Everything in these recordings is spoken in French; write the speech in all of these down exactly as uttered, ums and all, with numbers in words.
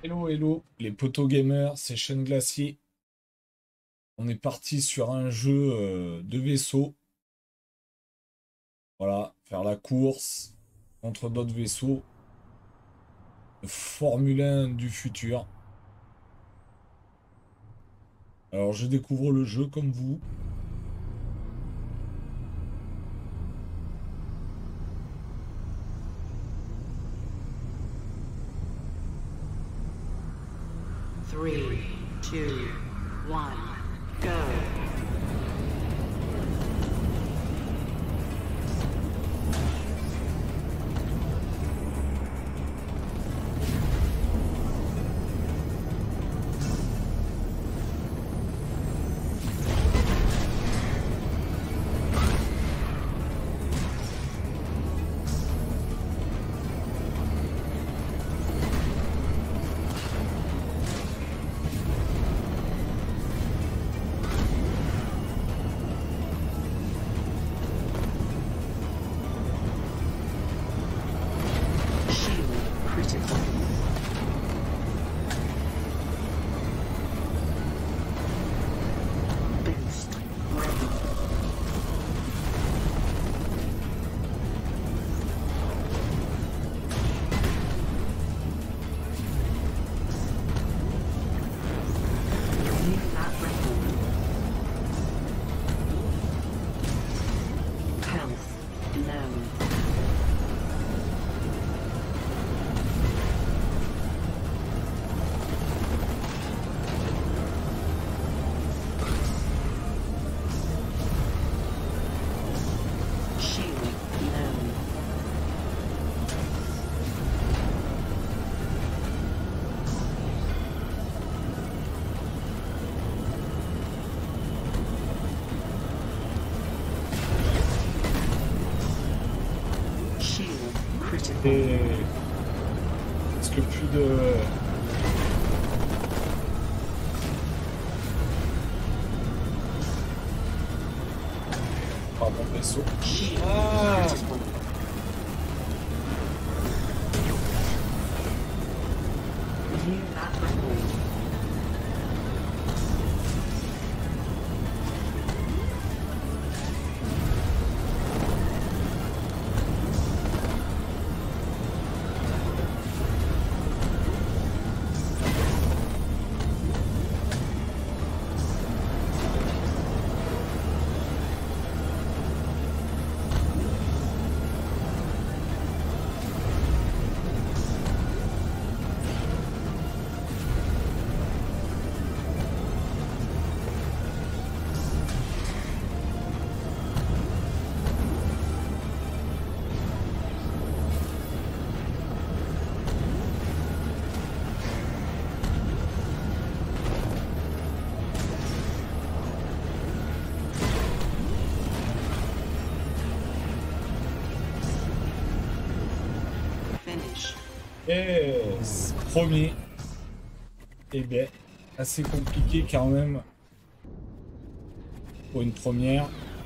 Hello, hello, les poteaux gamers, c'est Chaîne Glacier. On est parti sur un jeu euh, de vaisseau. Voilà, faire la course contre d'autres vaisseaux. Formule un du futur. Alors, je découvre le jeu comme vous. Three, two, one, go. Shield critical. Boost ready. New lap record. Health low. Shield low. Shield critical. Et est-ce que plus de... Pardon, vaisseau. Shield Ah! critical. New lap record. Finish. Yes! Premier. Eh bien, assez compliqué quand même pour une première.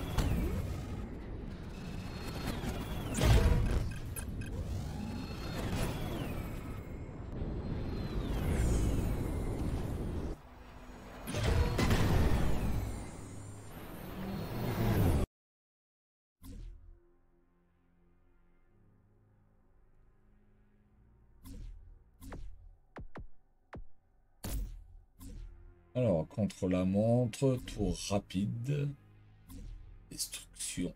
Alors, contre la montre, tour rapide, destruction,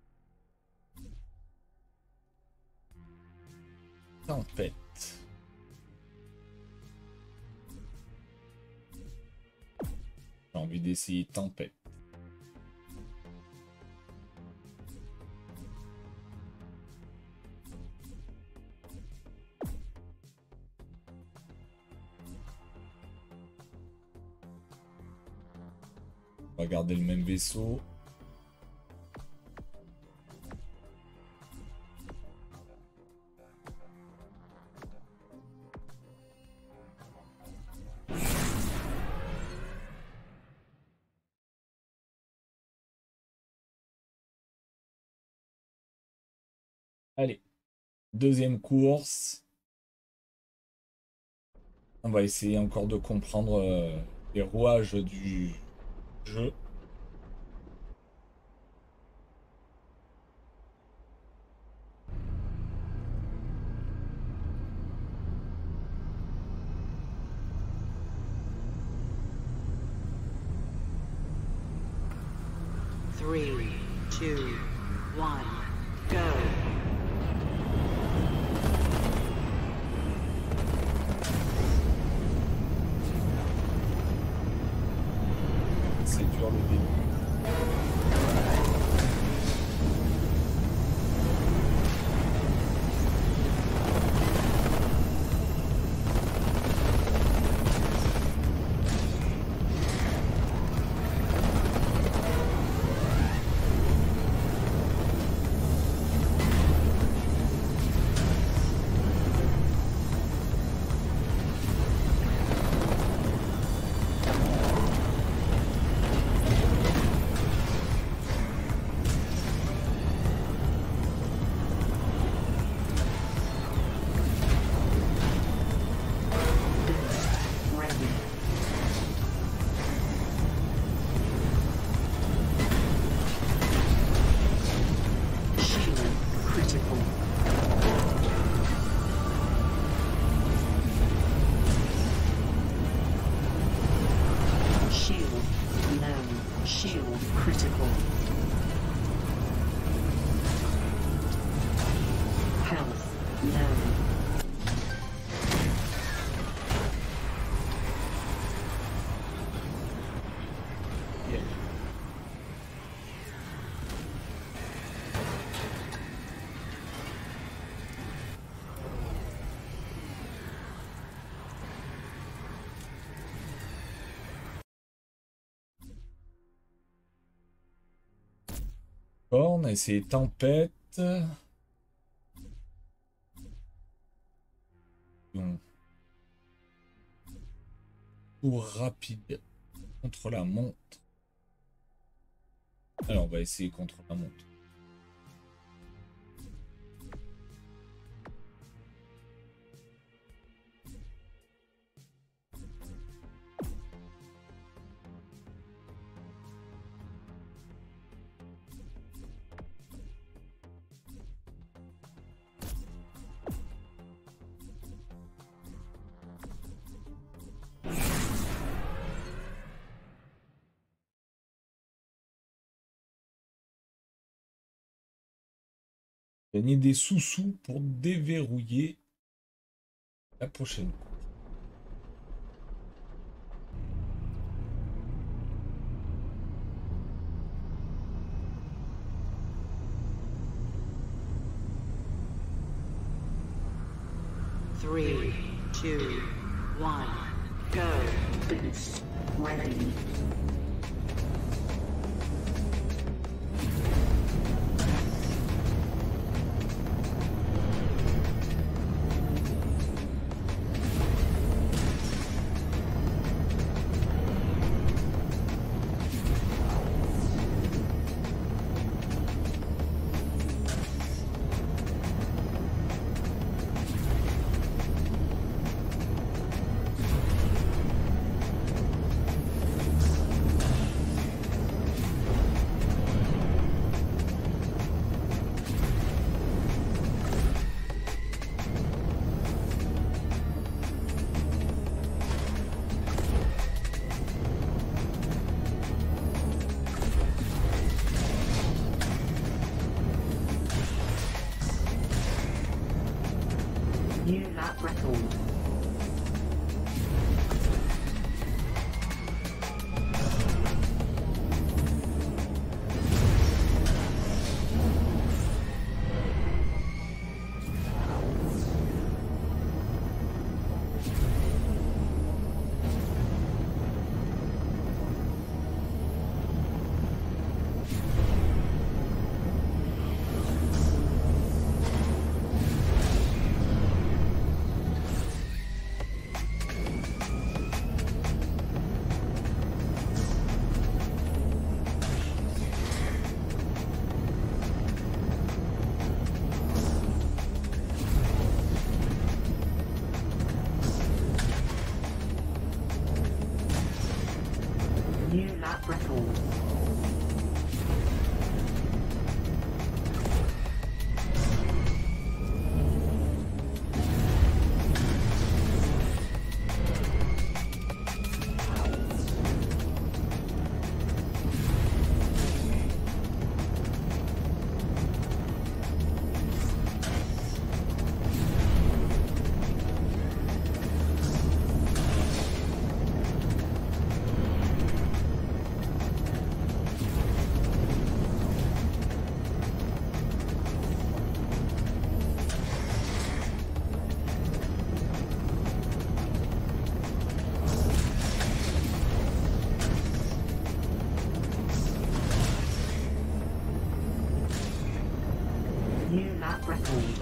tempête. J'ai envie d'essayer tempête. On va garder le même vaisseau. Allez, deuxième course. On va essayer encore de comprendre euh, les rouages du jeu. Three, two, one, go. C'est dur le début. Ready. Shield critical. Shield low. Shield critical. Health low. Yeah. Bon, on a essayé tempête. Donc, tour rapide contre la montre. Alors, on va essayer contre la montre. Gagner des sous-sous pour déverrouiller la prochaine cour. Three, two, one, go. Boost ready. New lap record. record.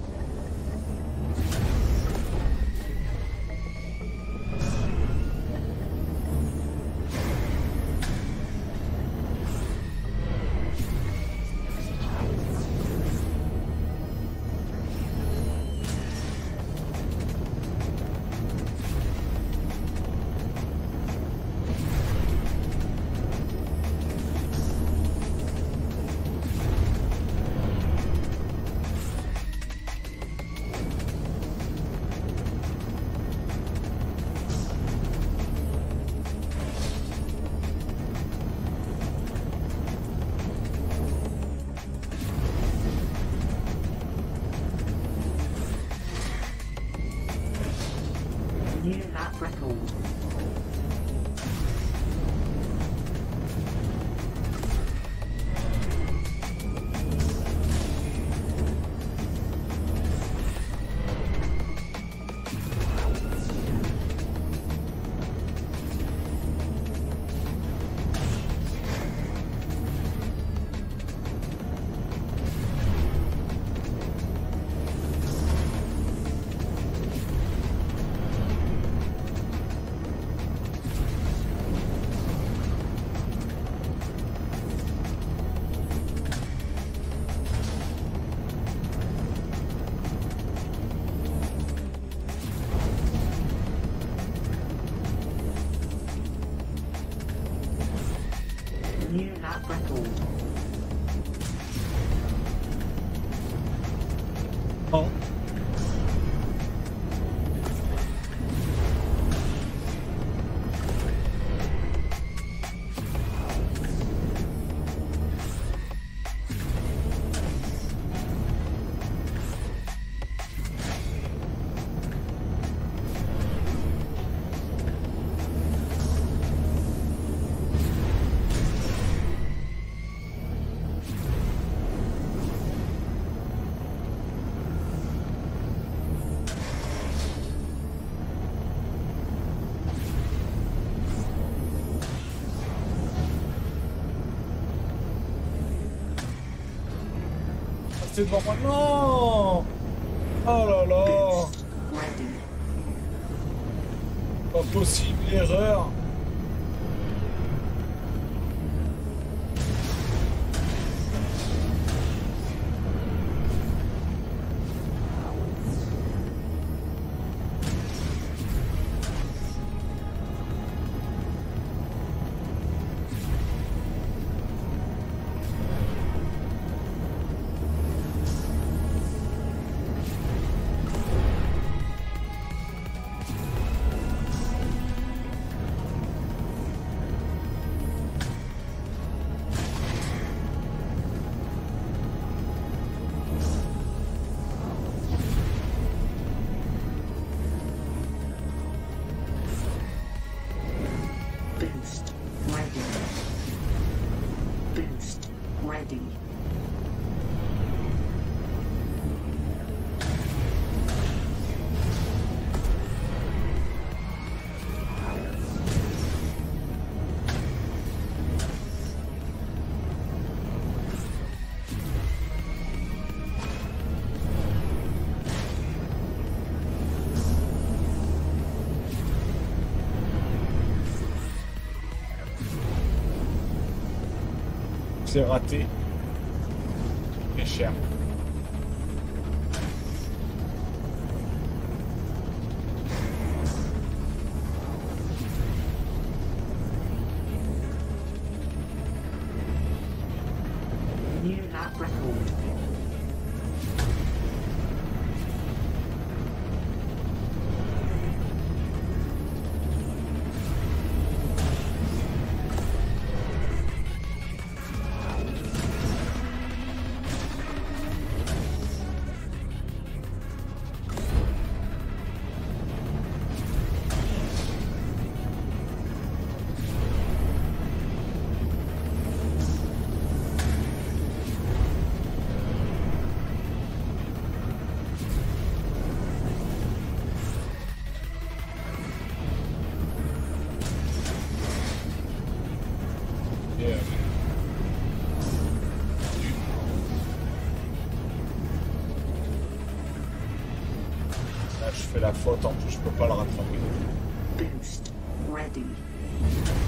New lap record. New lap record. Oh. C'est devant moi. Non. Oh là là. Ready. Pas possible, l'erreur. Boost. Ready. Boost. Ready. C'est raté. Et cher. New lap record. fais la faute, en plus je peux pas le rattraper. Boost ready.